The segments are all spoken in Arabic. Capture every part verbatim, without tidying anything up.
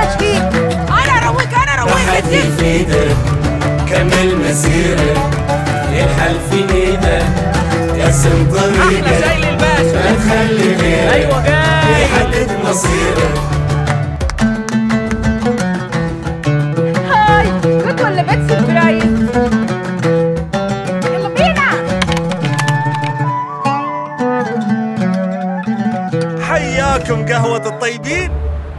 تشكيل. انا ارويك انا ارويك تحدي في ايدك كمل مسيرك، الحل في ايدك قسم طريقك، احلى شاي للباشا ما تخلي غيرك ايوه جاي يحدد مصيرك. هاي جود ولا بيت سربرايز؟ يلا بينا. حياكم قهوة الطيبين.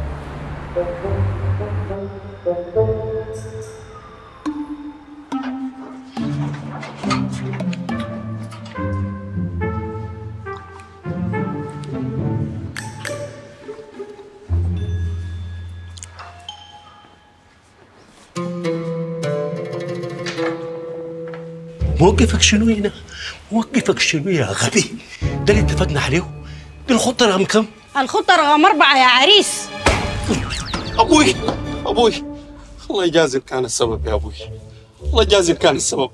موقفك شنو هنا؟ موقفك شنو يا غبي؟ ده اللي اتفقنا عليه؟ دي الخطة رقم كم؟ الخطة رقم أربعة يا عريس. أبوي أبوي الله يجازي كان السبب يا أبوي، الله يجازي كان السبب.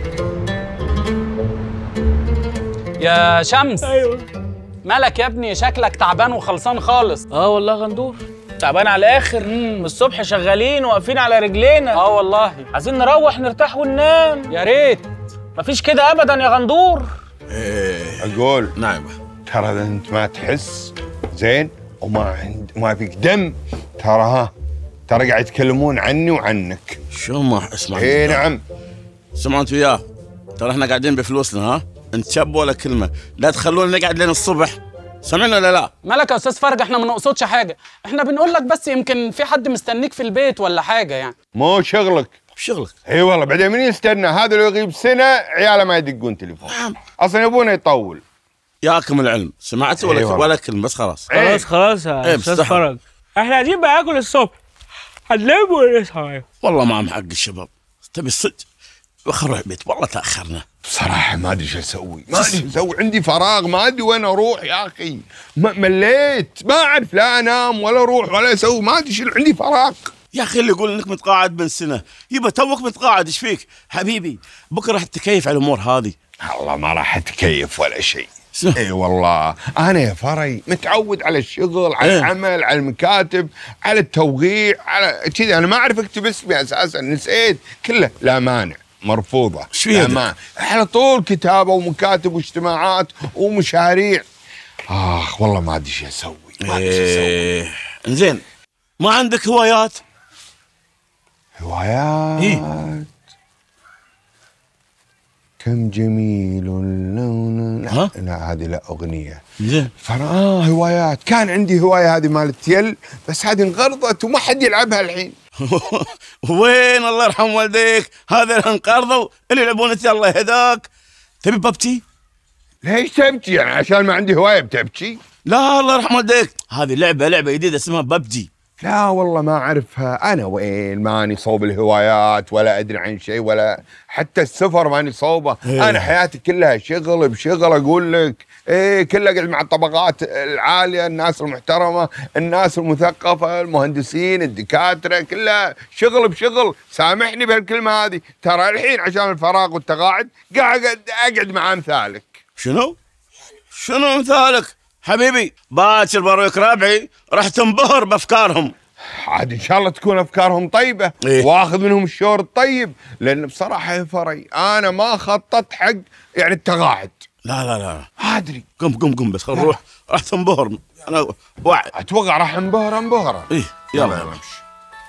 يا شمس. ايوه مالك يا ابني؟ شكلك تعبان وخلصان خالص. اه والله غندور تعبان على الاخر. من الصبح شغالين واقفين على رجلينا. اه والله عايزين نروح نرتاح وننام. يا ريت. مفيش كده ابدا يا غندور. ايه اقول نعم، ترى انت ما تحس زين وما عند ما فيك دم، ترى ها ترى قاعد يتكلمون عني وعنك. شو ما اسمع؟ ايه نعم سمعت وياه، ترى احنا قاعدين بفلوسنا ها، انت شاب ولا كلمه، لا تخلونا نقعد لين الصبح، سمعنا ولا لا؟ مالك يا استاذ فرج؟ احنا ما نقصدش حاجه، احنا بنقول لك بس يمكن في حد مستنيك في البيت ولا حاجه يعني. مو شغلك شغلك. اي والله بعدين من يستنى؟ هذا لو يغيب سنه عياله ما يدقون تليفون. نعم اصلا يبونه يطول. ياكم العلم، سمعت ولا أيوة. ولا كلمه بس خلاص. خلاص خلاص يا استاذ فرج، احنا قاعدين بناكل الصبح، هننام ونصحى. والله ما عم حق الشباب، تبي الصدق بخرج البيت، والله تاخرنا. بصراحه ما ادري شو اسوي، ما ادري شو اسوي، عندي فراغ ما ادري وين اروح يا اخي، مليت ما اعرف لا انام ولا اروح ولا اسوي، ما ادري شو عندي فراغ. يا اخي اللي يقول انك متقاعد من سنه، يبا توك متقاعد، ايش فيك؟ حبيبي بكره راح تتكيف على الامور هذه. والله ما راح اتكيف ولا شيء. اي والله انا يا فري متعود على الشغل، على إيه؟ العمل، على المكاتب، على التوقيع، على كذا. انا ما اعرف اكتب اسمي اساسا، نسيت كله. لا مانع مرفوضه. شو لا مانع على طول كتابه ومكاتب واجتماعات ومشاريع. اخ والله ما ادري شو اسوي، ما ادري شو اسوي. إيه. زين ما عندك هوايات؟ هوايات إيه؟ كم جميل لون. لا ها؟ لا هذه لا اغنيه. زين فرا آه هوايات، كان عندي هوايه هذه مالت يل، بس هذه انقرضت وما حد يلعبها الحين. وين الله يرحم والديك، هذا اللي انقرضوا اللي يلعبون الله يهداك. تبي ببجي؟ ليش تبكي يعني؟ عشان ما عندي هوايه بتبكي؟ لا الله يرحم والديك، هذه لعبه لعبه جديده اسمها ببجي. لا والله ما اعرفها، انا وين ماني صوب الهوايات ولا ادري عن شيء، ولا حتى السفر ماني صوبه. إيه. انا حياتي كلها شغل بشغل، اقول لك ايه كلها قاعد مع الطبقات العاليه، الناس المحترمه، الناس المثقفه، المهندسين، الدكاتره، كلها شغل بشغل. سامحني بهالكلمه هذه، ترى الحين عشان الفراغ والتقاعد قاعد اقعد مع امثالك. شنو؟ شنو مثالك؟ حبيبي باكر برويك ربعي راح تنبهر بافكارهم. عاد ان شاء الله تكون افكارهم طيبه. إيه؟ واخذ منهم الشعور الطيب، لان بصراحه يا فري انا ما خططت حق يعني التقاعد. لا لا لا ادري. قم قم قم بس خل نروح، راح تنبهر. انا وعد اتوقع راح انبهر انبهر. ايه يلا يلا امشي.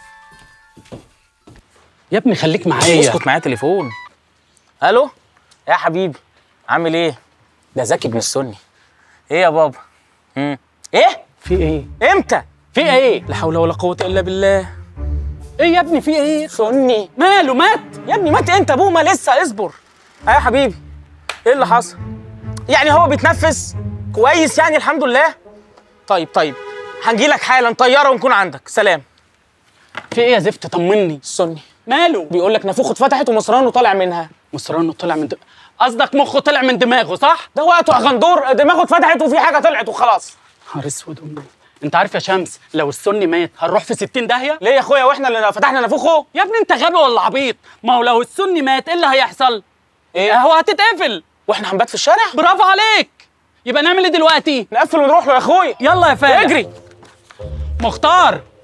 يا ابني خليك معايا. اسكت معايا تليفون. الو يا حبيبي عامل ايه؟ ده زكي بن السني. ايه يا بابا؟ امم ايه؟ في ايه؟ امتى؟ في ايه؟ لا حول ولا قوة الا بالله. ايه يا ابني في ايه؟ سني ماله مات؟ يا ابني مات امتى؟ ابوه ما لسه، اصبر. ايه يا حبيبي؟ ايه اللي حصل؟ يعني هو بيتنفس كويس يعني الحمد لله؟ طيب طيب هنجيلك حالا طياره ونكون عندك. سلام. في ايه يا زفت؟ طمني. السني ماله؟ بيقول لك نافوخه اتفتحت ومصرانه طالع منها. مصرانه طلع من دماغه؟ قصدك مخه طلع من دماغه صح؟ ده وقته يا غندور، دماغه اتفتحت وفي حاجه طلعت وخلاص. نهار اسود امي. انت عارف يا شمس لو السني مات هنروح في ستين داهيه؟ ليه يا اخويا واحنا اللي فتحنا نافوخه؟ يا ابني انت غبي ولا عبيط؟ ما هو لو السني مات ايه اللي هيحصل؟ ايه؟ هو هتتقفل واحنا هنبات في الشارع؟ برافو عليك. يبقى نعمل ايه دلوقتي؟ نقفل ونروح له يا اخويا. يلا يا فادي اجري. مختار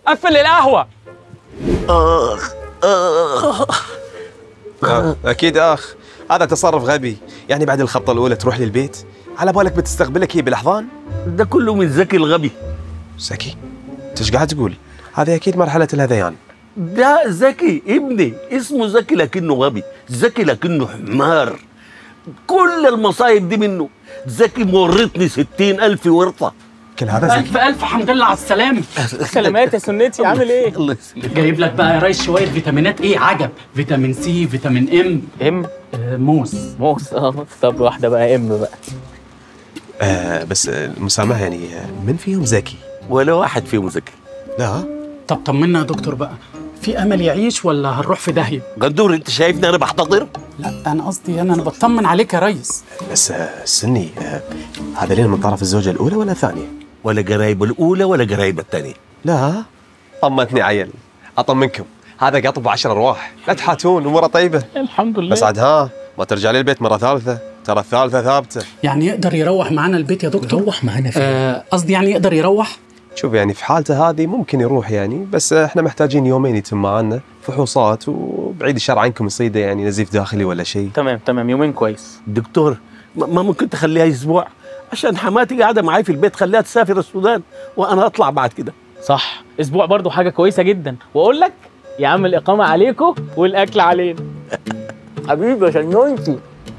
قفل القهوه. اخ اخ آه، اكيد اخ، هذا تصرف غبي. يعني بعد الخبطه الاولى تروح للبيت على بالك بتستقبلك هي بالاحضان؟ ده كله من زكي الغبي. زكي؟ انت ايش قاعد تقول؟ هذه اكيد مرحله الهذيان. ده زكي ابني، اسمه زكي لكنه غبي، زكي لكنه حمار. كل المصايب دي منه. زكي مورطني ستين ألف ورطة. كل هذا زكي؟ ألف ألف حمد لله على السلامة. سلامات يا سنتي، عامل ايه؟ الله يسلمك. جايب لك بقى يا ريس شوية فيتامينات ايه عجب، فيتامين سي، فيتامين ام. ام؟ آه موس. موس، اه. طب واحدة بقى ام بقى. آه بس المسامحه يعني من فيهم زكي؟ ولا واحد فيهم زكي. لا. طب طمنا يا دكتور بقى، في امل يعيش ولا هنروح في داهيه؟ غندور انت شايفني انا بحتضر؟ لا انا قصدي انا انا بطمن عليك يا ريس. بس آه سني، آه هذا لين من طرف الزوجه الاولى ولا الثانيه؟ ولا قرايب الاولى ولا قرايب الثانيه. لا طمنتني عيل. اطمنكم هذا قطب عشر ارواح، لا تحاتون، اموره طيبه الحمد لله. بس عاد ها ما ترجع لي البيت مره ثالثه، ترى الثالثه ثابته. يعني يقدر يروح معانا البيت يا دكتور؟ يروح معانا فين؟ آه قصدي يعني يقدر يروح؟ شوف يعني في حالته هذه ممكن يروح يعني، بس احنا محتاجين يومين يتم معنا فحوصات، وبعيد الشر عنكم يصيده يعني نزيف داخلي ولا شيء. تمام تمام، يومين كويس. دكتور ما ممكن تخليها اسبوع؟ عشان حماتي قاعده معاي في البيت، خليها تسافر السودان وانا اطلع بعد كده. صح، اسبوع برضو حاجة كويسة جدا. واقول لك يا عم الاقامة عليكم والاكل علينا. حبيبي يا شنونتي.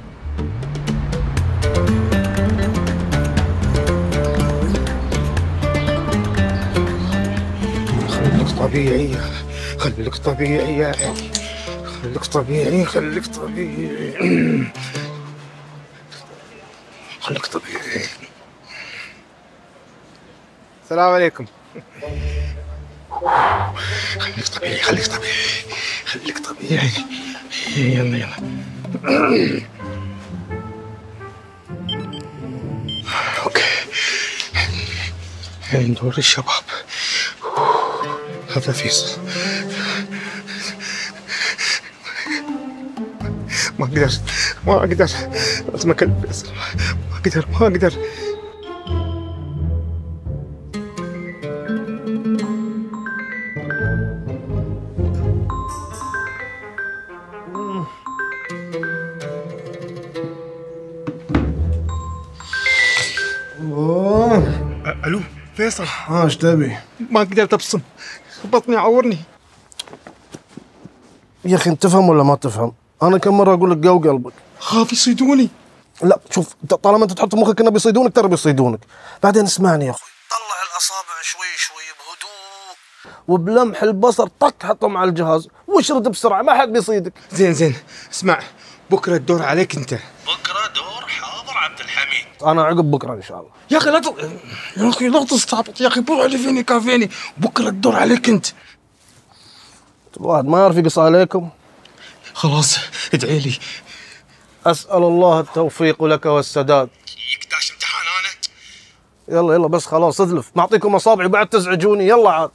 خليك طبيعي، خليك طبيعي يا أخي، خليك طبيعي، خليك طبيعي، خليك طبيعي. السلام عليكم. خليك طبيعي، خليك طبيعي، خليك طبيعي. يلا يلا. اوكي، الحين دور الشباب. هذا فيصل. ما اقدر ما اقدر لازم اكلم فيصل. ما اقدر ما اقدر. الو فيصل. ها ايش تبي؟ ما قدرت ابصم، بطني عورني. يا اخي انت تفهم ولا ما تفهم؟ انا كم مره اقول لك قو قلبك. خاف يصيدوني. لا شوف، طالما انت تحط في مخك انه بيصيدونك ترى بيصيدونك. بعدين اسمعني يا اخوي، طلع الاصابع شوي شوي بهدوء وبلمح البصر طق حطهم على الجهاز واشرد بسرعه، ما حد بيصيدك. زين زين، اسمع، بكره الدور عليك انت. بكره دور حاضر عبد الحميد. انا عقب بكره ان شاء الله. يا اخي لا ت... يا اخي لا تستعبط يا اخي، بروح اللي فيني كافيني، بكره الدور عليك انت. الواحد ما يعرف يقص عليكم. خلاص ادعي لي. اسال الله التوفيق لك والسداد. يقداش امتحان انا. يلا يلا بس خلاص اذلف، معطيكم اصابعي بعد تزعجوني. يلا عاد.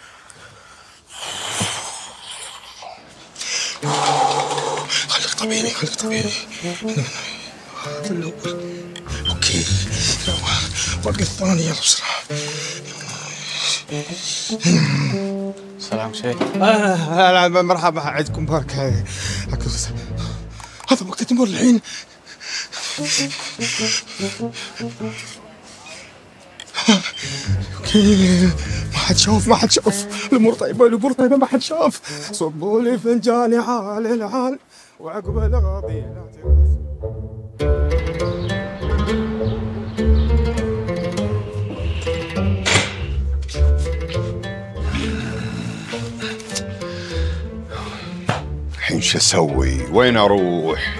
خليك طبيعي، خليك طبيعي. هذا الاول. اوكي، الورقه الثانيه يلا بسرعه. سلام شيخ. آه مرحبا، عيدكم مبارك. هذا وقت تمر الحين. اوكي، ما حد شاف ما حد شاف. الامور طيبه الامور طيبه، ما حد شاف. صبوا لي فنجاني عال العال وعقب الغاضي لا تغاز. الحين شو اسوي؟ وين اروح؟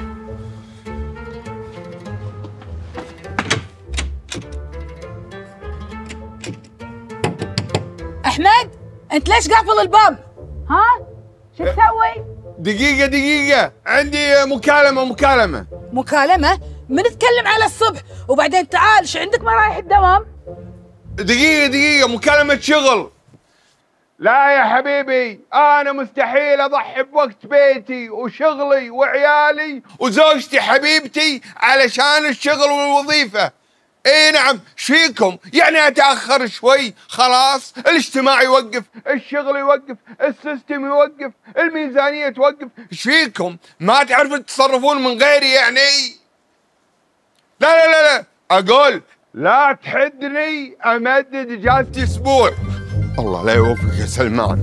احمد انت ليش قافل الباب؟ ها؟ شو تسوي؟ دقيقة دقيقة، عندي مكالمة مكالمة. مكالمة؟ بنتكلم على الصبح وبعدين تعال، شو عندك ما رايح الدوام؟ دقيقة دقيقة، مكالمة شغل. لا يا حبيبي، أنا مستحيل أضحي بوقت بيتي وشغلي وعيالي وزوجتي حبيبتي علشان الشغل والوظيفة. اي نعم، شيكم يعني اتاخر شوي خلاص الاجتماع يوقف، الشغل يوقف، السيستم يوقف، الميزانيه توقف، شيكم ما تعرفون تتصرفون من غيري يعني؟ لا لا لا لا اقول لا تحدني امدد اجازتي اسبوع. الله لا يوفقك يا سلمان.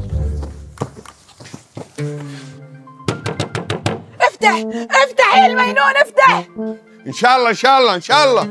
افتح افتح يا المينون افتح. ان شاء الله ان شاء الله ان شاء الله.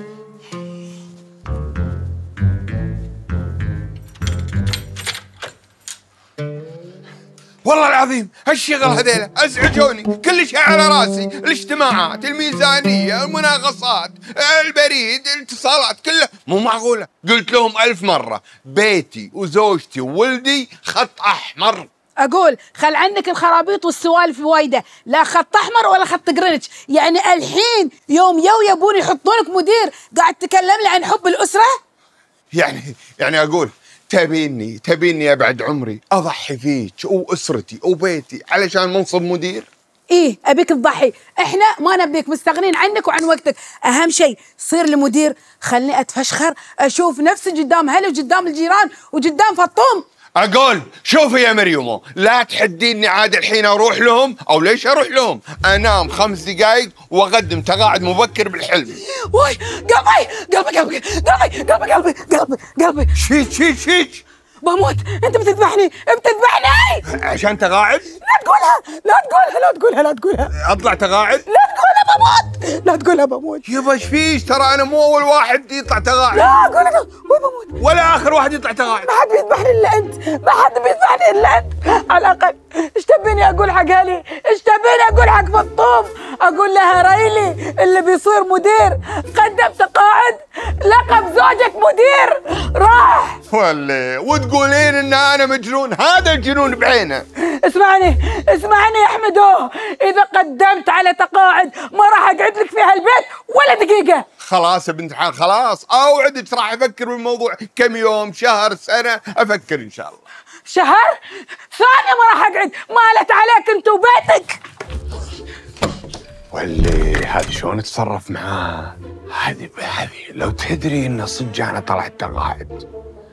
والله العظيم هالشغل هذيلا ازعجوني، كل شيء على راسي، الاجتماعات، الميزانيه، المناقصات، البريد، الاتصالات، كلها مو معقوله. قلت لهم ألف مره بيتي وزوجتي وولدي خط احمر. اقول خل عنك الخرابيط والسوالف وايده، لا خط احمر ولا خط جرينتش. يعني الحين يوم يو يبون يحطونك مدير قاعد تتكلم لي عن حب الاسره؟ يعني يعني اقول تبيني تبيني ابعد عمري اضحي فيك واسرتي وبيتي علشان منصب مدير؟ ايه ابيك تضحي، احنا ما نبيك، مستغنين عنك وعن وقتك. اهم شيء صير المدير، خلني اتفشخر اشوف نفسي قدام اهلي وقدام الجيران وقدام فطوم. اقول شوفي يا مريومو، لا تحديني عاد الحين اروح لهم، او ليش اروح لهم؟ انام خمس دقائق واقدم تقاعد مبكر بالحلم. واي قلبي قلبي قلبي قلبي قلبي قلبي قلبي قلبي شيك شيك شيك بموت. انت بتذبحني بتذبحني عشان تقاعد؟ لا تقولها لا تقولها لا تقولها لا تقولها اطلع تقاعد؟ لا تقولها بموت لا تقولها بموت. يبا ايش فيش؟ ترى انا مو اول واحد يطلع تقاعد. لا قولها بموت ولا اخر واحد يطلع تقاعد. ما حد بيذبحني الا انت، ما حد بيذبحني الا انت. على الاقل ايش تبيني اقول حق اهلي؟ ايش تبيني اقول حق فطوم؟ اقول لها ريلي اللي بيصير مدير قدم تقاعد، لقب زوجك مدير راح. ولا وتقولين ان انا مجنون؟ هذا الجنون بعينه. اسمعني اسمعني يا حمدو، اذا قدمت على تقاعد ما راح اقعد لك في هالبيت ولا دقيقه. خلاص يا بنت حال خلاص، اوعدك راح افكر بالموضوع كم يوم شهر سنه، افكر ان شاء الله. شهر ثانيه ما راح اقعد، مالت عليك انت وبيتك. واللي هذه شلون اتصرف معاه؟ هذه هذه لو تدري ان صدق انا طلعت تقاعد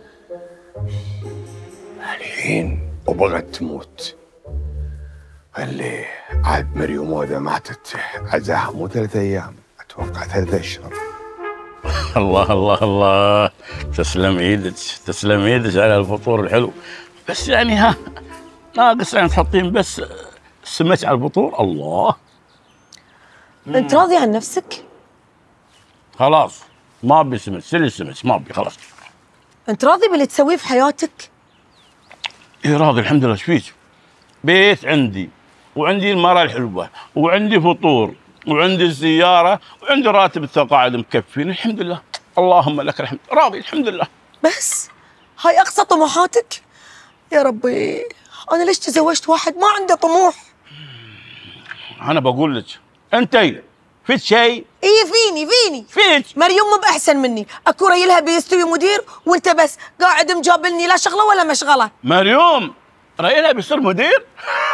الحين وبغت تموت. اللي عاد مريومودة ماتت عزاها مو ثلاث ايام، اتوقع ثلاث اشهر. الله الله الله، تسلم ايدك تسلم ايدك على الفطور الحلو، بس يعني ها ناقص يعني تحطين بس سمك على الفطور. الله انت راضي عن نفسك؟ خلاص ما ابي سمك، سلي السمك ما ابي خلاص. انت راضي باللي تسويه في حياتك؟ ايه راضي الحمد لله. ايش فيك؟ بيت عندي وعندي المرأة الحلوة وعندي فطور وعندي السيارة وعندي راتب التقاعد مكفيني الحمد لله. اللهم لك الحمد، راضي الحمد لله. بس هاي اقصى طموحاتك؟ يا ربي انا ليش تزوجت واحد ما عنده طموح؟ انا بقول لك انتي فيك شيء؟ اي فيني فيني فيك مريم مو باحسن مني، اكو ريلها بيستوي مدير وانت بس قاعد مجابلني لا شغله ولا مشغله. مريم رأينا بيصير مدير؟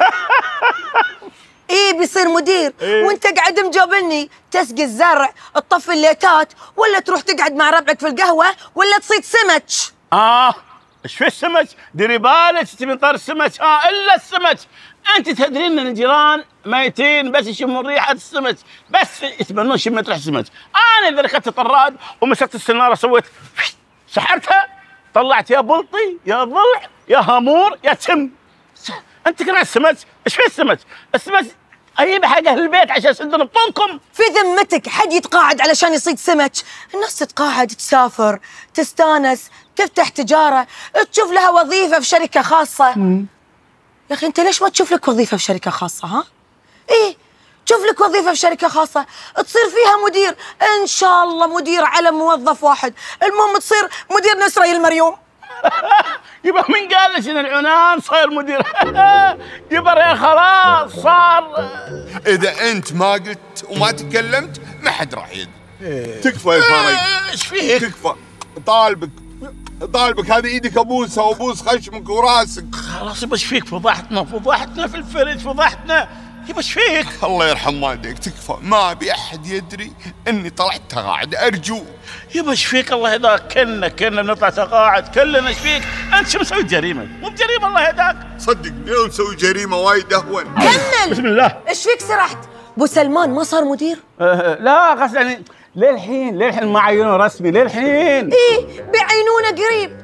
ايه بيصير مدير إيه؟ وانت قاعد مجابلني تسقي الزرع، تطفي الليتات، ولا تروح تقعد مع ربعك في القهوه، ولا تصيد سمك. اه ايش في السمك؟ ديري بالك تبين طار السمك، اه الا السمك. انت تدرين ان الجيران ميتين بس يشمون ريحه السمك، بس يتمنون شمة ريحه السمك. انا اذا ركبت طراد ومسكت السناره سويت سحرتها، طلعت يا بلطي يا ضلع يا هامور يا تم. انت كمان السمك، ايش في السمك؟ السمك اجيبه حق اهل البيت عشان يسدون بطونكم. في ذمتك حد يتقاعد علشان يصيد سمك؟ الناس تتقاعد تسافر، تستانس، تفتح تجاره، تشوف لها وظيفه في شركه خاصه. مم. يا اخي انت ليش ما تشوف لك وظيفه في شركه خاصه؟ ها؟ ايه تشوف لك وظيفه في شركه خاصه تصير فيها مدير، ان شاء الله مدير على موظف واحد، المهم تصير مدير نسري المريوم. يبا من قال لك ان العنان صاير مدير؟ يبا يا خلاص صار. اذا انت ما قلت وما تكلمت ما حد راح يدري. تكفى يا فرج. ايش فيك؟ تكفى، طالبك طالبك هذه ايدك ابوسها وابوس خشمك وراسك. خلاص يبا ايش فيك؟ فضحتنا فضحتنا في الفرج فضحتنا. يبا ايش فيك؟ الله يرحم والديك تكفى، ما ابي احد يدري اني طلعت تقاعد ارجو. يبا ايش فيك الله يهداك؟ كلنا كلنا بنطلع تقاعد كلنا، ايش فيك؟ انت شو مسوي جريمه؟ مو بجريمه الله يهداك. صدقني لو مسوي جريمه وايد اهون. كمل. بسم الله. ايش فيك سرحت؟ ابو سلمان ما صار مدير؟ أه لا قصدي يعني للحين للحين ما عينوه رسمي للحين. ايه بيعينونا قريب.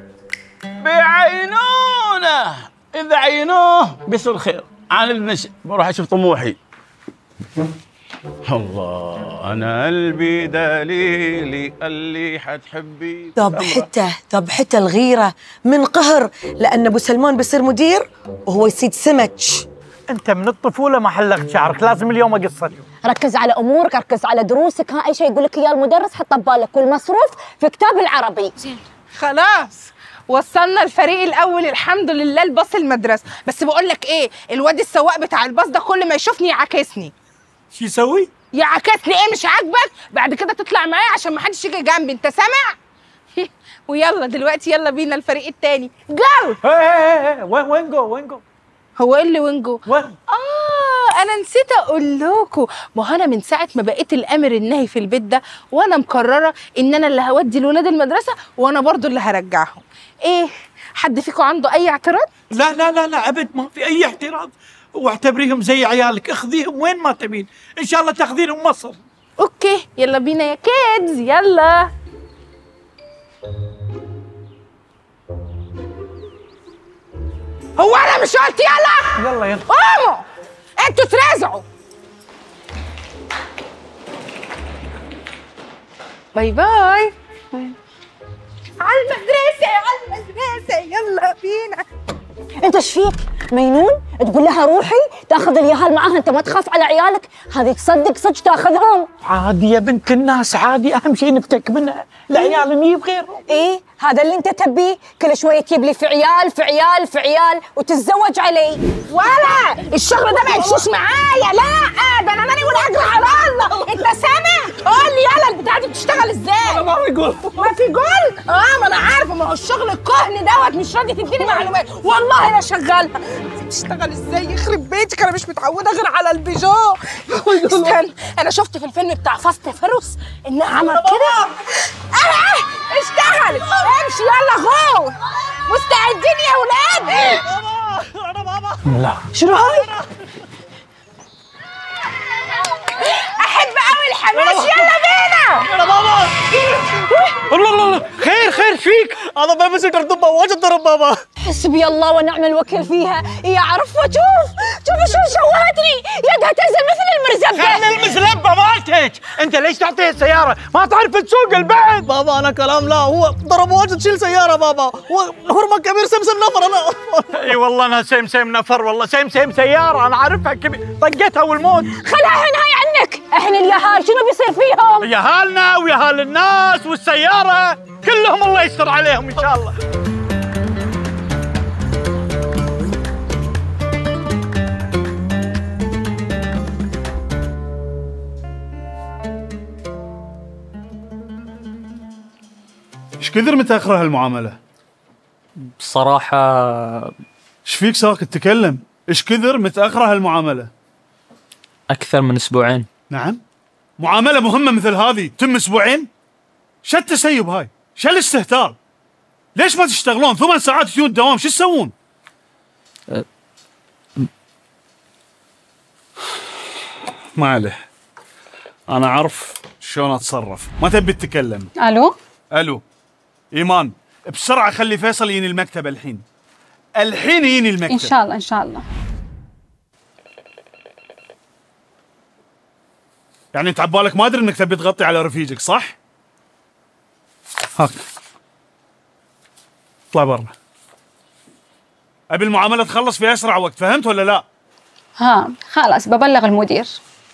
بيعينونا، اذا عينوه بيصير خير. انا النش بروح اشوف طموحي. الله انا قلبي دليلي اللي حتحبي. ذبحته ذبحته الغيره من قهر لان ابو سلمان بيصير مدير وهو يصيد سمك. انت من الطفوله ما حلقت شعرك، لازم اليوم اقص اليوم. ركز على امورك، ركز على دروسك، ها اي شيء يقول لك اياه المدرس حطه ببالك، والمصروف في كتاب العربي. زين خلاص وصلنا الفريق الاول الحمد لله الباص المدرسه، بس بقول لك ايه، الواد السواق بتاع الباص ده كل ما يشوفني يعاكسني. شو يسوي؟ يعاكسني. ايه مش عاجبك؟ بعد كده تطلع معايا عشان ما حدش يجي جنبي، انت سامع؟ ويلا دلوقتي يلا بينا الفريق التاني. جو. ايه ايه ايه وين وين جو وين جو؟ هو ايه اللي وين جو؟ وين؟ اه انا نسيت اقول لكم، ما هو انا من ساعه ما بقيت الامر النهي في البيت ده وانا مقرره ان انا اللي هودي الولاد المدرسه وانا برضو اللي هرجعهم. ايه حد فيكم عنده اي اعتراض؟ لا لا لا لا ابد ما في اي اعتراض، واعتبريهم زي عيالك، اخذيهم وين ما تبين، ان شاء الله تاخذينهم مصر. اوكي يلا بينا يا كيدز يلا. هو انا مش قلت يلا؟ يلا يلا قوموا انتوا ترازعوا. باي باي. على المدرسة على المدرسة يلا بينا. انت ايش فيك؟ مجنون؟ تقول لها روحي تاخذ اليهال معاها، انت ما تخاف على عيالك؟ هذه تصدق صدق تاخذهم؟ عادي يا بنت الناس عادي، اهم شيء نفتك منها، العيال نجيب غيرهم. ايه هذا اللي انت تبيه؟ كل شويه تجيب لي في عيال في عيال في عيال وتتزوج علي. ولا الشغل ده ما يمشيش معايا، لا ده انا ماني والاجر على الله. انت سامع؟ قول لي يلا البتاعه دي بتشتغل ازاي؟ انا ما في جول. ما في جول؟ اه ما انا عارفه، ما هو الشغل الكهن دوت مش راضي تديني معلومات. والله انا شغالها. بتشتغل ازاي؟ يخرب بيتك انا مش متعوده غير على البيجو. استنى انا شفت في الفيلم بتاع فاست فيروس انها عملت كده. اه اشتغلت. امشي يلا غو. مستعدين يا ولاد؟ انا بابا. لا شنو هاي؟ احب قوي الحماس يلا بينا. يا بابا. الله الله الله خير خير ايش فيك؟ هذا بابا سكر دبه واجد ضرب بابا. حسبي الله ونعم الوكيل فيها، يا عرفه شوف شوف شو سوتني، يدها تنزل مثل المرزبه. خلي المزلبه مالتك، انت ليش تعطيه السياره؟ ما تعرف تسوق البعد. بابا انا كلام لا، هو ضرب واجد شيل سياره بابا، هو هرمه كبير سمسم نفر انا. اي والله انا سمسم نفر، والله سمسم سياره انا عارفها كبير، طقتها والموت. خلها الحين هاي عنك، احنا اليهال شنو بيصير فيهم؟ يهالنا ويهال الناس والسياره كلهم الله يستر عليهم ان شاء الله. ايش كثر متأخرة هالمعاملة؟ بصراحة ايش فيك ساكت تكلم؟ ايش كثر متأخرة هالمعاملة؟ أكثر من أسبوعين. نعم؟ معاملة مهمة مثل هذه تم أسبوعين؟ شو التسيب هاي؟ شو الاستهتار؟ ليش ما تشتغلون ثمان ساعات تجون الدوام؟ شو تسوون؟ أه ما عليه، أنا أعرف شلون أتصرف، ما تبي تتكلم. الو الو ايمان، بسرعه خلي فيصل يجيني المكتب الحين، الحين يجيني المكتب ان شاء الله ان شاء الله. يعني انت عبالك ما ادري انك تبي تغطي على رفيجك صح؟ هاك اطلع برا، ابي المعامله تخلص في اسرع وقت، فهمت ولا لا؟ ها خلاص ببلغ المدير.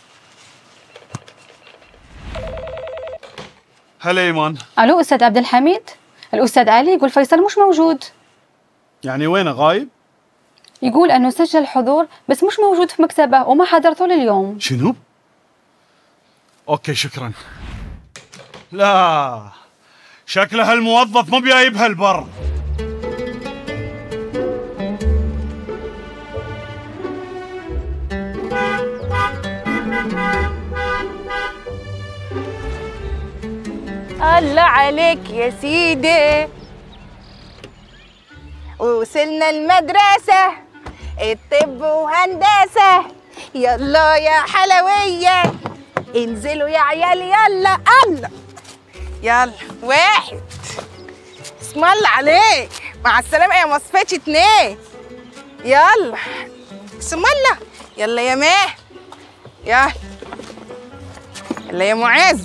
هلا ايمان. الو استاذ عبد الحميد، الاستاذ علي يقول فيصل مش موجود. يعني وينه غايب؟ يقول انه سجل حضور بس مش موجود في مكتبه وما حضرته لليوم. شنو؟ اوكي شكرا. لا شكله هالموظف مو بجايبها البر. الله عليك يا سيدي. وصلنا المدرسة الطب وهندسة، يلا يا حلوية انزلوا يا عيال يلا. الله يلا واحد، اسم الله عليك، مع السلامة يا مصفتش اتنين، يلا اسم الله. يلا يا ماه، يلا يلا يا معاذ.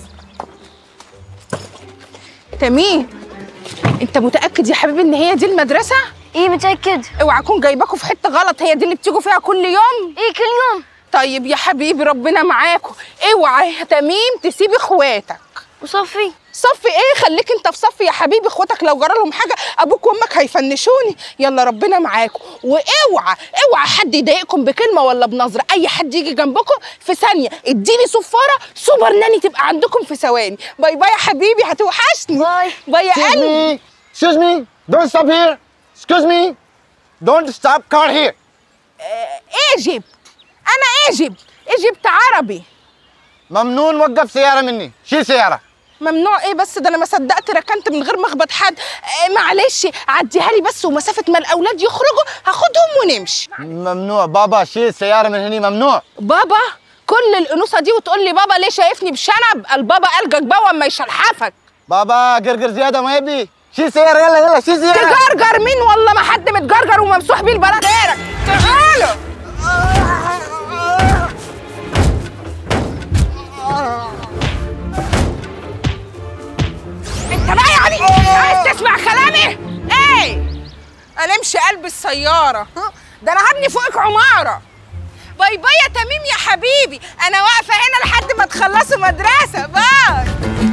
تميم انت متأكد يا حبيبي ان هي دي المدرسة؟ ايه متأكد. اوعى اكون جايباكوا في حتة غلط، هي دي اللي بتيجوا فيها كل يوم؟ ايه كل يوم. طيب يا حبيبي ربنا معاكوا. اوعى يا تميم تسيب اخواتك. وصفي؟ صفي ايه، خليك انت في صفي يا حبيبي، اخواتك لو جرى لهم حاجه ابوك وامك هيفنشوني. يلا ربنا معاكم، واوعى اوعى حد يضايقكم بكلمه ولا بنظره، اي حد يجي جنبكم في ثانيه اديني صفاره سوبر ناني تبقى عندكم في ثواني. باي باي يا حبيبي، هتوحشني. باي باي يا قلبي. Excuse me, don't stop here. Excuse me, don't stop car here. ايجيب، انا ايجيب، ايجيبت عربي. ممنوع نوقف سيارة مني، شيل سيارة. ممنوع ايه بس، ده انا ما صدقت ركنت من غير ما اخبط حد. آه معلش عديها لي بس، ومسافه ما الاولاد يخرجوا هاخدهم ونمشي. ممنوع بابا، شيل السيارة من هني، ممنوع. بابا؟ كل الانوثه دي وتقول لي بابا؟ ليه شايفني بشنب؟ البابا قلقك بابا اما يشلحفك. بابا قرقر زيادة ما يبي، شيل سيارة يلا يلا شيل سيارة. تجرجر مين؟ والله ما حد متجرجر وممسوح بيه البلد غيرك. تعالوا انت بقى يعني عايز تسمع كلامي؟ ايه؟ ألمش قلب السيارة، ده انا هبني فوقك عمارة. باي باي يا تميم يا حبيبي، انا واقفة هنا لحد ما تخلصوا مدرسة. باي.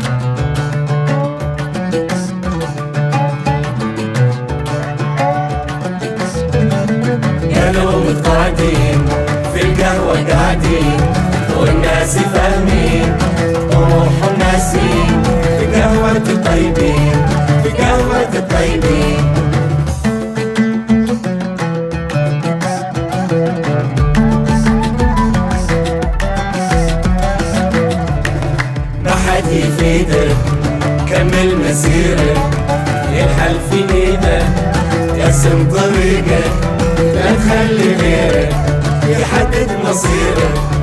كانوا متقاعدين في القهوة قاعدين، والناس فاهمين طموح ناسين، في قهوة الطيبين في قهوة الطيبين. ما حد يفيدك كمل مسيرك، يلحل في ايدك يرسم طريقك، لا تخلي غيرك يحدد مصيرك.